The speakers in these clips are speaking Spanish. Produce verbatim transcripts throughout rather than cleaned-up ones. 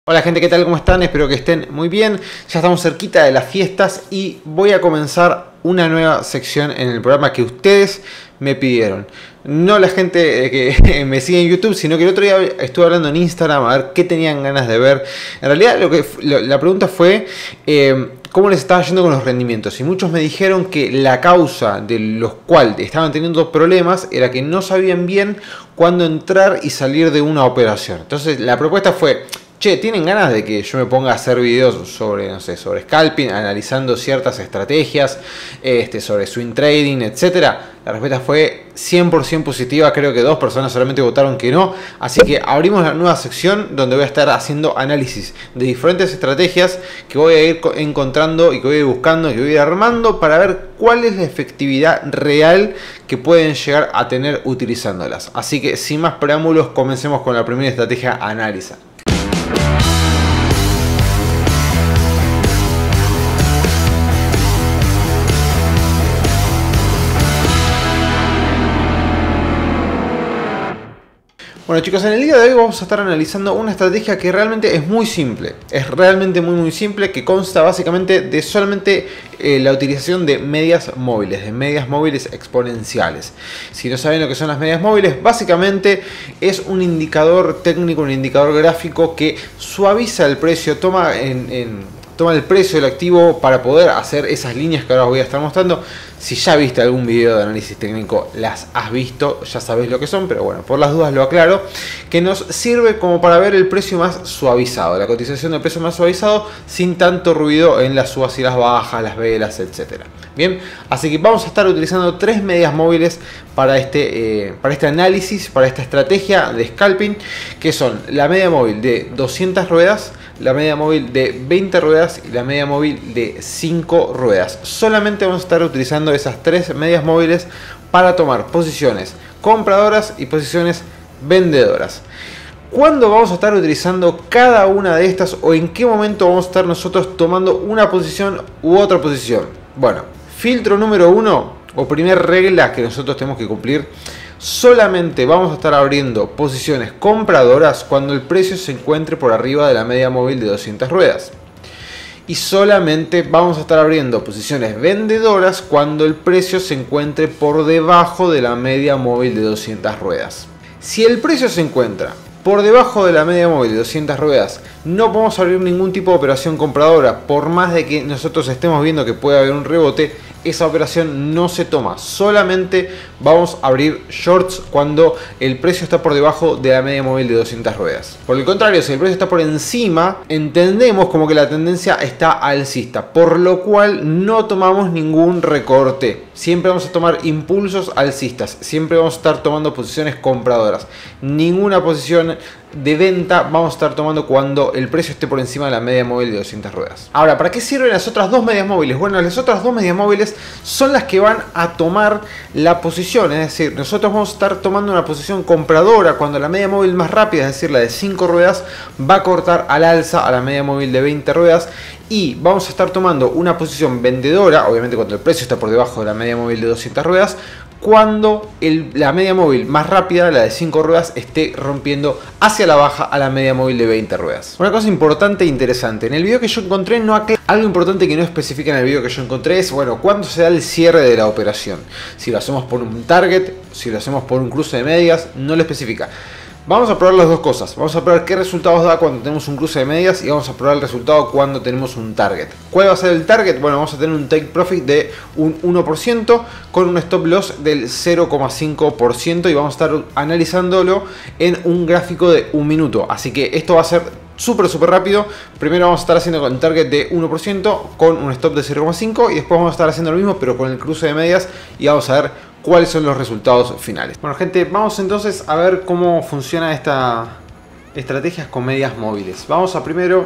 Hola gente, ¿qué tal? ¿Cómo están? Espero que estén muy bien. Ya estamos cerquita de las fiestas y voy a comenzar una nueva sección en el programa que ustedes me pidieron. No la gente que me sigue en YouTube, sino que el otro día estuve hablando en Instagram a ver qué tenían ganas de ver. En realidad lo que, la pregunta fue eh, cómo les estaba yendo con los rendimientos. Y muchos me dijeron que la causa de los cuales estaban teniendo problemas era que no sabían bien cuándo entrar y salir de una operación. Entonces la propuesta fue: che, ¿tienen ganas de que yo me ponga a hacer videos sobre, no sé, sobre scalping, analizando ciertas estrategias, este, sobre swing trading, etcétera? La respuesta fue cien por ciento positiva. Creo que dos personas solamente votaron que no. Así que abrimos la nueva sección donde voy a estar haciendo análisis de diferentes estrategias que voy a ir encontrando y que voy a ir buscando y que voy a ir armando para ver cuál es la efectividad real que pueden llegar a tener utilizándolas. Así que sin más preámbulos, comencemos con la primera estrategia a analizar. Bueno chicos, en el día de hoy vamos a estar analizando una estrategia que realmente es muy simple. Es realmente muy muy simple, que consta básicamente de solamente eh, la utilización de medias móviles, de medias móviles exponenciales. Si no saben lo que son las medias móviles, básicamente es un indicador técnico, un indicador gráfico que suaviza el precio, toma en... en toma el precio del activo para poder hacer esas líneas que ahora os voy a estar mostrando. Si ya viste algún video de análisis técnico, las has visto, ya sabéis lo que son, pero bueno, por las dudas lo aclaro, que nos sirve como para ver el precio más suavizado, la cotización del precio más suavizado, sin tanto ruido en las subas y las bajas, las velas, etcétera. Bien, así que vamos a estar utilizando tres medias móviles para este, eh, para este análisis, para esta estrategia de scalping, que son la media móvil de doscientas ruedas, la media móvil de veinte ruedas y la media móvil de cinco ruedas. Solamente vamos a estar utilizando esas tres medias móviles para tomar posiciones compradoras y posiciones vendedoras. ¿Cuándo vamos a estar utilizando cada una de estas o en qué momento vamos a estar nosotros tomando una posición u otra posición? Bueno, filtro número uno o primer regla que nosotros tenemos que cumplir: solamente vamos a estar abriendo posiciones compradoras cuando el precio se encuentre por arriba de la media móvil de doscientas ruedas. Y solamente vamos a estar abriendo posiciones vendedoras cuando el precio se encuentre por debajo de la media móvil de doscientas ruedas. Si el precio se encuentra por debajo de la media móvil de doscientas ruedas, no podemos abrir ningún tipo de operación compradora. Por más de que nosotros estemos viendo que puede haber un rebote, esa operación no se toma. Solamente vamos a abrir shorts cuando el precio está por debajo de la media móvil de doscientas ruedas. Por el contrario, si el precio está por encima, entendemos como que la tendencia está alcista, por lo cual no tomamos ningún recorte. Siempre vamos a tomar impulsos alcistas, siempre vamos a estar tomando posiciones compradoras. Ninguna posición de venta vamos a estar tomando cuando el precio esté por encima de la media móvil de doscientas ruedas. Ahora, ¿para qué sirven las otras dos medias móviles? Bueno, las otras dos medias móviles son las que van a tomar la posición, es decir, nosotros vamos a estar tomando una posición compradora cuando la media móvil más rápida, es decir, la de cinco ruedas, va a cortar al alza a la media móvil de veinte ruedas. Y vamos a estar tomando una posición vendedora, obviamente cuando el precio está por debajo de la media móvil de doscientas ruedas, cuando el, la media móvil más rápida, la de cinco ruedas, esté rompiendo hacia la baja a la media móvil de veinte ruedas. Una cosa importante e interesante, en el video que yo encontré no aclara, algo importante que no especifica en el video que yo encontré es, bueno, cuándo se da el cierre de la operación. Si lo hacemos por un target, si lo hacemos por un cruce de medias, no lo especifica. Vamos a probar las dos cosas. Vamos a probar qué resultados da cuando tenemos un cruce de medias y vamos a probar el resultado cuando tenemos un target. ¿Cuál va a ser el target? Bueno, vamos a tener un take profit de un uno por ciento con un stop loss del cero coma cinco por ciento y vamos a estar analizándolo en un gráfico de un minuto. Así que esto va a ser súper súper rápido. Primero vamos a estar haciendo con target de uno por ciento con un stop de cero coma cinco y después vamos a estar haciendo lo mismo pero con el cruce de medias y vamos a ver cuáles son los resultados finales. Bueno gente, vamos entonces a ver cómo funciona esta estrategias con medias móviles. Vamos a primero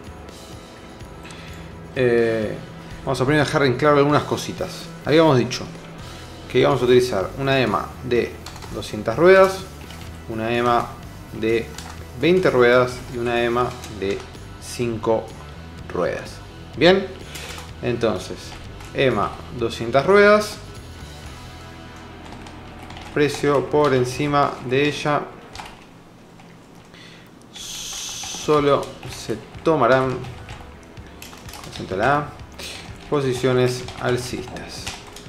eh, vamos a primero dejar en claro algunas cositas. Habíamos dicho que íbamos a utilizar una E M A de doscientas ruedas, una E M A de veinte ruedas y una E M A de cinco ruedas. Bien, entonces E M A doscientas ruedas, precio por encima de ella solo se tomarán, concéntrala, posiciones alcistas.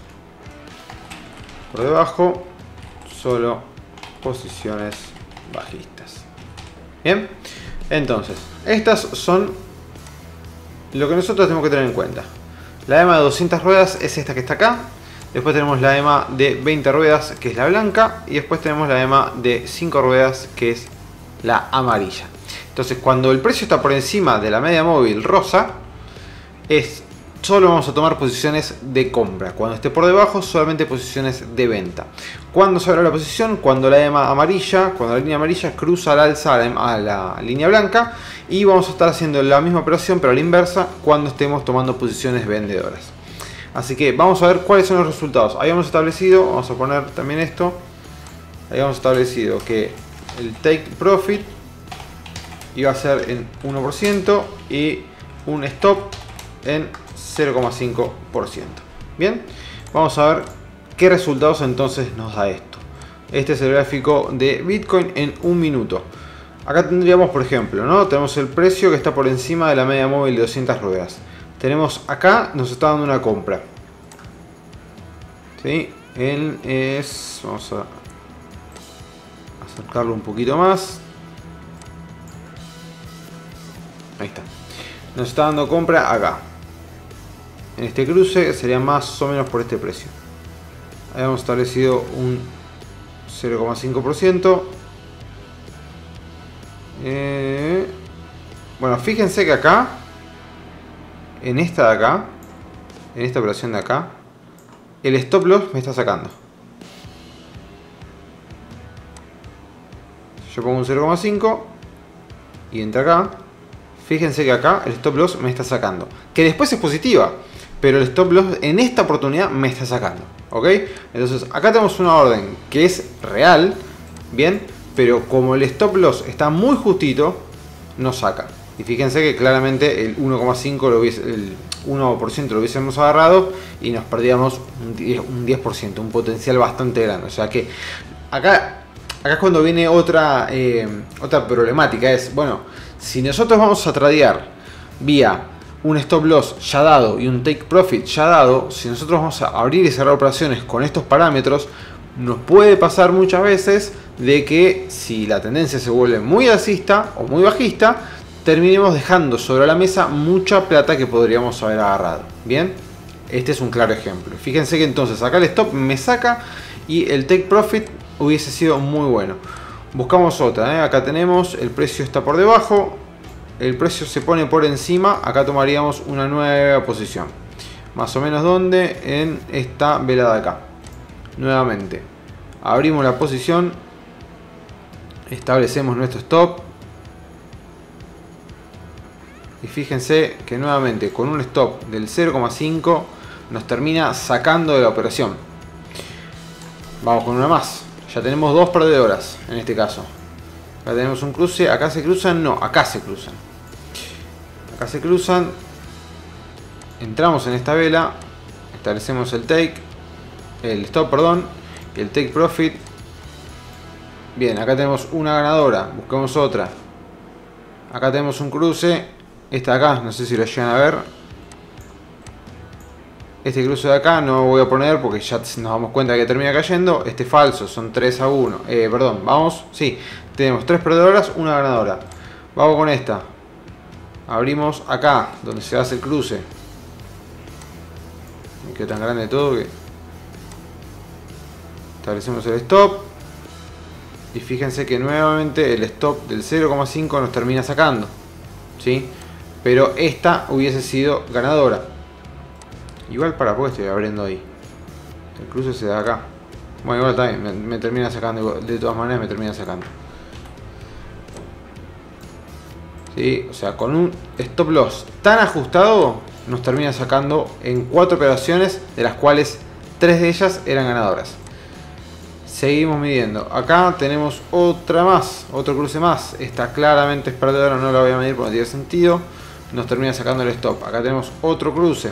Por debajo, solo posiciones bajistas. Bien, entonces, estas son lo que nosotros tenemos que tener en cuenta. La E M A de doscientas ruedas es esta que está acá. Después tenemos la E M A de veinte ruedas, que es la blanca. Y después tenemos la E M A de cinco ruedas, que es la amarilla. Entonces, cuando el precio está por encima de la media móvil rosa, es solo vamos a tomar posiciones de compra. Cuando esté por debajo, solamente posiciones de venta. ¿Cuándo se abre la posición? Cuando la E M A amarilla, cuando la línea amarilla cruza al alza a la, a la línea blanca. Y vamos a estar haciendo la misma operación, pero a la inversa, cuando estemos tomando posiciones vendedoras. Así que vamos a ver cuáles son los resultados. Ahí hemos establecido, vamos a poner también esto. Ahí hemos establecido que el take profit iba a ser en uno por ciento y un stop en cero coma cinco por ciento. Bien, vamos a ver qué resultados entonces nos da esto. Este es el gráfico de Bitcoin en un minuto. Acá tendríamos, por ejemplo, ¿no? Tenemos el precio que está por encima de la media móvil de doscientas ruedas. Tenemos acá, nos está dando una compra. ¿Sí? Él es... Vamos a acercarlo un poquito más. Ahí está. Nos está dando compra acá. En este cruce sería más o menos por este precio. Ahí hemos establecido un cero coma cinco por ciento. Eh, bueno, fíjense que acá, en esta de acá, en esta operación de acá, el stop loss me está sacando. Yo pongo un cero coma cinco y entra acá. Fíjense que acá el stop loss me está sacando. Que después es positiva, pero el stop loss en esta oportunidad me está sacando. ¿Ok? Entonces acá tenemos una orden que es real. Bien. Pero como el stop loss está muy justito, nos saca. Y fíjense que claramente el uno coma cinco lo hubiese, el uno por ciento lo hubiésemos agarrado y nos perdíamos un diez por ciento, un potencial bastante grande. O sea que acá, acá es cuando viene otra, eh, otra problemática. Es, bueno, si nosotros vamos a tradear vía un stop loss ya dado y un take profit ya dado, si nosotros vamos a abrir y cerrar operaciones con estos parámetros, nos puede pasar muchas veces de que si la tendencia se vuelve muy alcista o muy bajista, terminemos dejando sobre la mesa mucha plata que podríamos haber agarrado. Bien, este es un claro ejemplo. Fíjense que entonces acá el stop me saca y el take profit hubiese sido muy bueno. Buscamos otra, ¿eh? Acá tenemos, el precio está por debajo, el precio se pone por encima, acá tomaríamos una nueva posición. Más o menos donde, en esta velada de acá. Nuevamente, abrimos la posición, establecemos nuestro stop y fíjense que nuevamente con un stop del cero coma cinco nos termina sacando de la operación. Vamos con una más, ya tenemos dos perdedoras en este caso. Acá tenemos un cruce, acá se cruzan, no, acá se cruzan. Acá se cruzan, entramos en esta vela, establecemos el take. El stop, perdón, y el take profit. Bien, acá tenemos una ganadora, buscamos otra. Acá tenemos un cruce, esta de acá, no sé si lo llegan a ver. Este cruce de acá no voy a poner porque ya nos damos cuenta que termina cayendo. Este falso, son tres a uno. Eh, perdón, vamos, sí, tenemos tres perdedoras, una ganadora. Vamos con esta. Abrimos acá, donde se hace el cruce. Me quedó tan grande todo que... Establecemos el stop y fíjense que nuevamente el stop del cero coma cinco nos termina sacando, ¿sí? Pero esta hubiese sido ganadora. Igual para poco estoy abriendo ahí. El cruce se da acá. Bueno, igual también me, me termina sacando, de todas maneras me termina sacando. ¿Sí? O sea, con un stop loss tan ajustado nos termina sacando en cuatro operaciones, de las cuales tres de ellas eran ganadoras. Seguimos midiendo. Acá tenemos otra más, otro cruce más. Esta claramente es perdedora, no la voy a medir porque no tiene sentido. Nos termina sacando el stop. Acá tenemos otro cruce.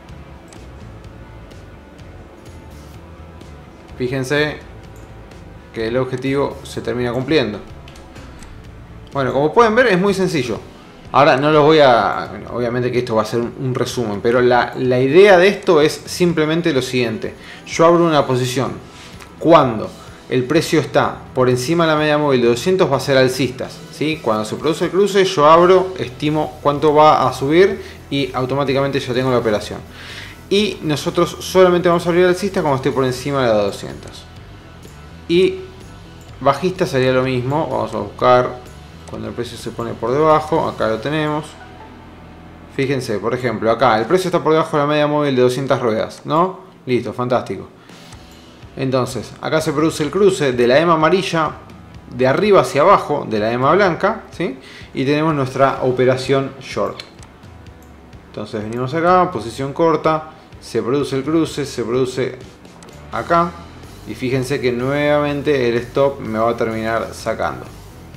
Fíjense. que el objetivo se termina cumpliendo. Bueno, como pueden ver es muy sencillo. Ahora no los voy a... Obviamente que esto va a ser un, un resumen, pero la, la idea de esto es simplemente lo siguiente. Yo abro una posición. Cuando el precio está por encima de la media móvil de doscientos va a ser alcistas, ¿sí? Cuando se produce el cruce yo abro, estimo cuánto va a subir y automáticamente ya tengo la operación. Y nosotros solamente vamos a abrir alcistas cuando esté por encima de la doscientos. Y bajista sería lo mismo. Vamos a buscar cuando el precio se pone por debajo. Acá lo tenemos. Fíjense, por ejemplo, acá el precio está por debajo de la media móvil de doscientas ruedas, ¿no? Listo, fantástico. Entonces, acá se produce el cruce de la E M A amarilla de arriba hacia abajo de la E M A blanca, ¿sí? Y tenemos nuestra operación short. Entonces venimos acá, posición corta, se produce el cruce, se produce acá. Y fíjense que nuevamente el stop me va a terminar sacando.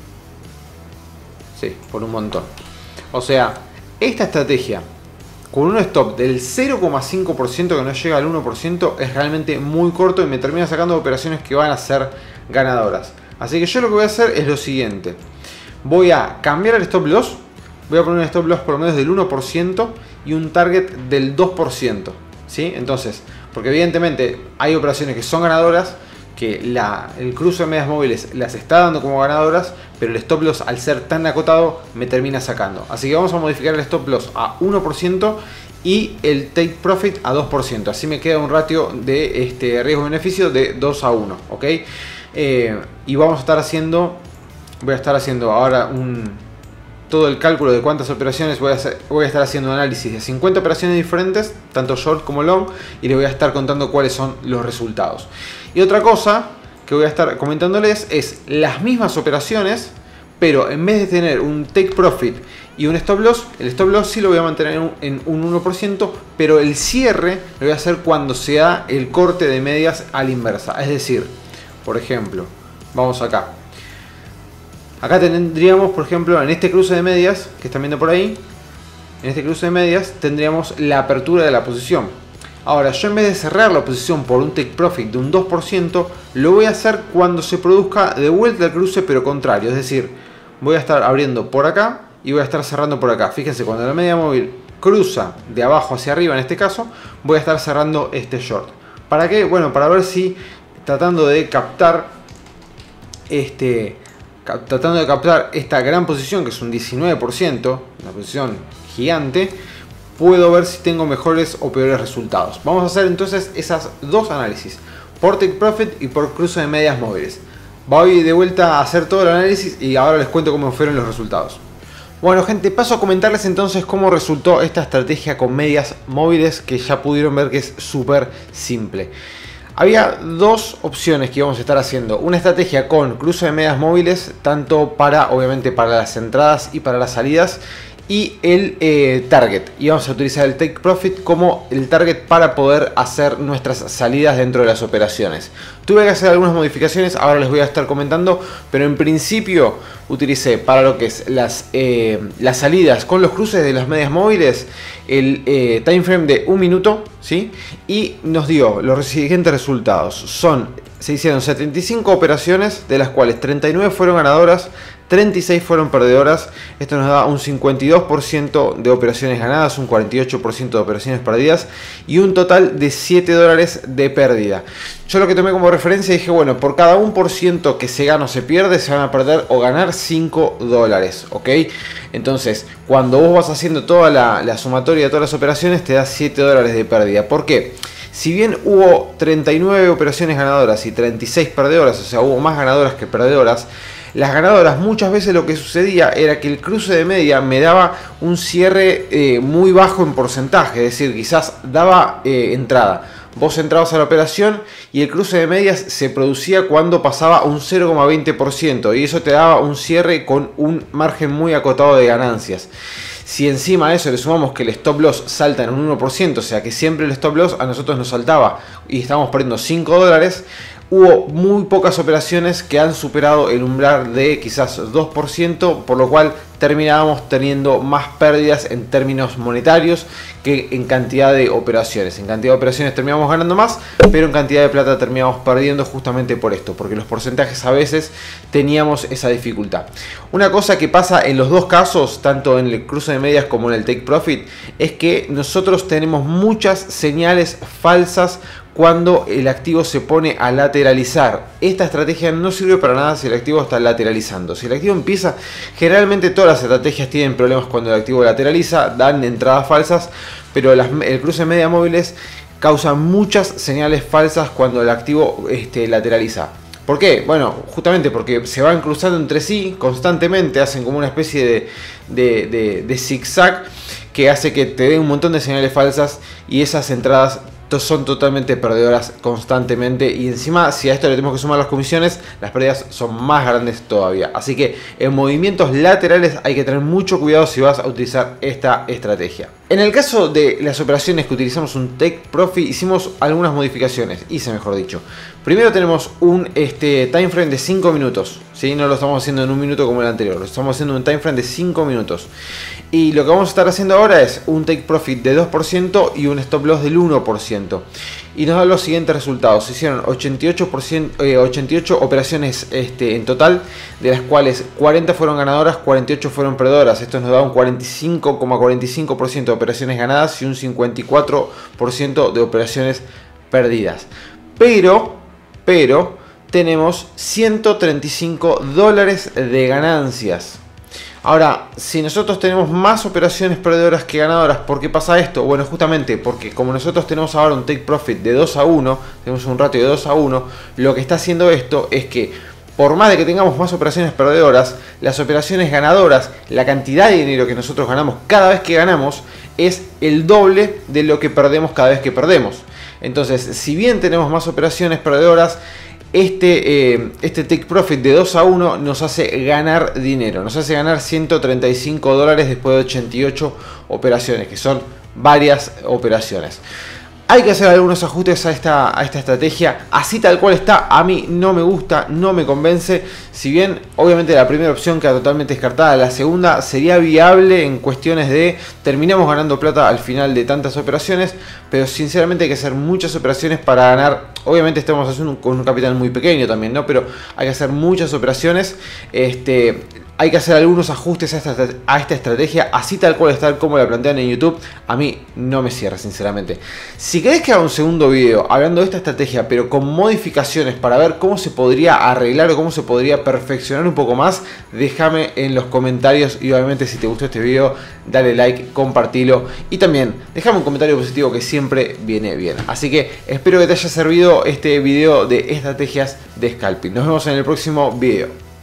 Sí, por un montón. O sea, esta estrategia con un stop del cero coma cinco por ciento que no llega al uno por ciento es realmente muy corto y me termina sacando operaciones que van a ser ganadoras. Así que yo lo que voy a hacer es lo siguiente. Voy a cambiar el stop loss. Voy a poner un stop loss por lo menos del uno por ciento y un target del dos por ciento. ¿Sí? Entonces, porque evidentemente hay operaciones que son ganadoras, que la, el cruce de medias móviles las está dando como ganadoras, pero el stop loss al ser tan acotado me termina sacando. Así que vamos a modificar el stop loss a uno por ciento y el take profit a dos por ciento. Así me queda un ratio de este riesgo-beneficio de dos a uno. ¿Ok? Eh, y vamos a estar haciendo, voy a estar haciendo ahora un... todo el cálculo de cuántas operaciones voy a, hacer, voy a estar haciendo un análisis de cincuenta operaciones diferentes, tanto short como long, y les voy a estar contando cuáles son los resultados. Y otra cosa que voy a estar comentándoles es las mismas operaciones, pero en vez de tener un take profit y un stop loss, el stop loss sí lo voy a mantener en un, en un uno por ciento, pero el cierre lo voy a hacer cuando se da el corte de medias a la inversa. Es decir, por ejemplo, vamos acá. Acá tendríamos, por ejemplo, en este cruce de medias que están viendo por ahí, en este cruce de medias tendríamos la apertura de la posición. Ahora, yo en vez de cerrar la posición por un take profit de un dos por ciento, lo voy a hacer cuando se produzca de vuelta el cruce, pero contrario. Es decir, voy a estar abriendo por acá y voy a estar cerrando por acá. Fíjense, cuando la media móvil cruza de abajo hacia arriba, en este caso, voy a estar cerrando este short. ¿Para qué? Bueno, para ver si tratando de captar este... tratando de captar esta gran posición, que es un diecinueve por ciento, una posición gigante, puedo ver si tengo mejores o peores resultados. Vamos a hacer entonces esas dos análisis, por take profit y por cruce de medias móviles. Voy de vuelta a hacer todo el análisis y ahora les cuento cómo fueron los resultados. Bueno, gente, paso a comentarles entonces cómo resultó esta estrategia con medias móviles, que ya pudieron ver que es súper simple. Había dos opciones que íbamos a estar haciendo. Una estrategia con cruce de medias móviles, tanto para, obviamente, para las entradas y para las salidas. Y el eh, target. Íbamos a utilizar el take profit como el target para poder hacer nuestras salidas dentro de las operaciones. Tuve que hacer algunas modificaciones, ahora les voy a estar comentando. Pero en principio utilicé para lo que es las, eh, las salidas con los cruces de las medias móviles el eh, time frame de un minuto, ¿sí? Y nos dio los siguientes resultados. Son, se hicieron setenta y cinco operaciones, de las cuales treinta y nueve fueron ganadoras, treinta y seis fueron perdedoras. Esto nos da un cincuenta y dos por ciento de operaciones ganadas, un cuarenta y ocho por ciento de operaciones perdidas y un total de siete dólares de pérdida. Yo lo que tomé como referencia dije, bueno, por cada uno por ciento que se gana o se pierde, se van a perder o ganar cinco dólares, ¿ok? Entonces, cuando vos vas haciendo toda la, la sumatoria de todas las operaciones, te da siete dólares de pérdida. ¿Por qué? Si bien hubo treinta y nueve operaciones ganadoras y treinta y seis perdedoras, o sea, hubo más ganadoras que perdedoras, las ganadoras muchas veces lo que sucedía era que el cruce de media me daba un cierre eh, muy bajo en porcentaje, es decir, quizás daba eh, entrada. Vos entrabas a la operación y el cruce de medias se producía cuando pasaba un cero coma veinte por ciento y eso te daba un cierre con un margen muy acotado de ganancias. Si encima a eso le sumamos que el stop loss salta en un uno por ciento, o sea que siempre el stop loss a nosotros nos saltaba y estábamos perdiendo cinco dólares, hubo muy pocas operaciones que han superado el umbral de quizás dos por ciento, por lo cual terminábamos teniendo más pérdidas en términos monetarios que en cantidad de operaciones. En cantidad de operaciones terminamos ganando más, pero en cantidad de plata terminamos perdiendo justamente por esto, porque los porcentajes a veces teníamos esa dificultad. Una cosa que pasa en los dos casos, tanto en el cruce de medias como en el take profit, es que nosotros tenemos muchas señales falsas cuando el activo se pone a lateralizar. Esta estrategia no sirve para nada si el activo está lateralizando. Si el activo empieza, generalmente todas las estrategias tienen problemas cuando el activo lateraliza, dan entradas falsas, pero las, el cruce de media móviles causa muchas señales falsas cuando el activo este, lateraliza. ¿Por qué? Bueno, justamente porque se van cruzando entre sí constantemente, hacen como una especie de, de, de, de zigzag que hace que te den un montón de señales falsas y esas entradas son totalmente perdedoras constantemente, y encima si a esto le tenemos que sumar las comisiones, las pérdidas son más grandes todavía. Así que en movimientos laterales hay que tener mucho cuidado si vas a utilizar esta estrategia. En el caso de las operaciones que utilizamos un take profit, hicimos algunas modificaciones, hice mejor dicho. Primero tenemos un este, time frame de cinco minutos, ¿sí? No lo estamos haciendo en un minuto como el anterior, lo estamos haciendo en un time frame de cinco minutos. Y lo que vamos a estar haciendo ahora es un take profit de dos por ciento y un stop loss del uno por ciento. Y nos da los siguientes resultados. Se hicieron ochenta y ocho, por ciento, eh, ochenta y ocho operaciones este, en total, de las cuales cuarenta fueron ganadoras, cuarenta y ocho fueron perdedoras. Esto nos da un cuarenta y cinco coma cuarenta y cinco por ciento de operaciones ganadas y un cincuenta y cuatro por ciento de operaciones perdidas. Pero, pero, tenemos ciento treinta y cinco dólares de ganancias. Ahora, si nosotros tenemos más operaciones perdedoras que ganadoras, ¿por qué pasa esto? Bueno, justamente porque como nosotros tenemos ahora un take profit de dos a uno, tenemos un ratio de dos a uno, lo que está haciendo esto es que por más de que tengamos más operaciones perdedoras, las operaciones ganadoras, la cantidad de dinero que nosotros ganamos cada vez que ganamos es el doble de lo que perdemos cada vez que perdemos. Entonces, si bien tenemos más operaciones perdedoras, Este, eh, este take profit de dos a uno nos hace ganar dinero, nos hace ganar ciento treinta y cinco dólares después de ochenta y ocho operaciones, que son varias operaciones. Hay que hacer algunos ajustes a esta, a esta estrategia, así tal cual está, a mí no me gusta, no me convence. Si bien obviamente la primera opción queda totalmente descartada, la segunda sería viable en cuestiones de terminamos ganando plata al final de tantas operaciones, pero sinceramente hay que hacer muchas operaciones para ganar. Obviamente estamos haciendo un, con un capital muy pequeño también, ¿no? Pero hay que hacer muchas operaciones. Este... Hay que hacer algunos ajustes a esta, a esta estrategia, así tal cual está como la plantean en YouTube. A mí no me cierra, sinceramente. Si querés que haga un segundo video hablando de esta estrategia, pero con modificaciones para ver cómo se podría arreglar o cómo se podría perfeccionar un poco más, déjame en los comentarios. Y obviamente si te gustó este video, dale like, compartilo. Y también déjame un comentario positivo, que siempre viene bien. Así que espero que te haya servido este video de estrategias de scalping. Nos vemos en el próximo video.